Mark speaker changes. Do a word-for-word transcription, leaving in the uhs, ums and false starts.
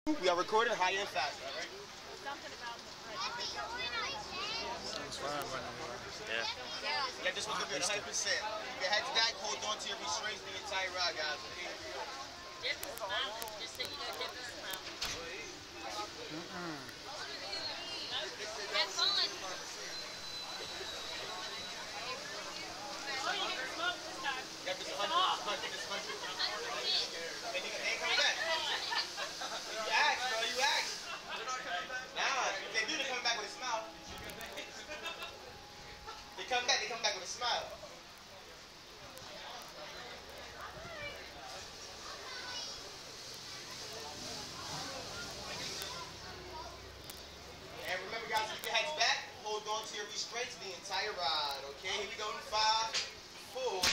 Speaker 1: We are recording high and fast, all right?
Speaker 2: Something about the
Speaker 3: Sounds fine, man.
Speaker 1: Yeah. Yeah, this one's gonna be one hundred percent. If your head's back, hold on to your restraints the entire ride, guys. Okay?
Speaker 2: Dip is smiling. Just so you know, Dip is smiling.
Speaker 3: Mm-mm.
Speaker 2: Have fun. Oh, you get smoked this time.
Speaker 1: Yeah, this one hundred, this one hundred, this one hundred. And they ain't coming back. You asked, bro, you asked. Nah, if they do, they're coming back with a smile. They come back, they come back with a smile. And remember, guys, keep your heads back. Hold on to your restraints the entire ride, okay? Here we go in five, four,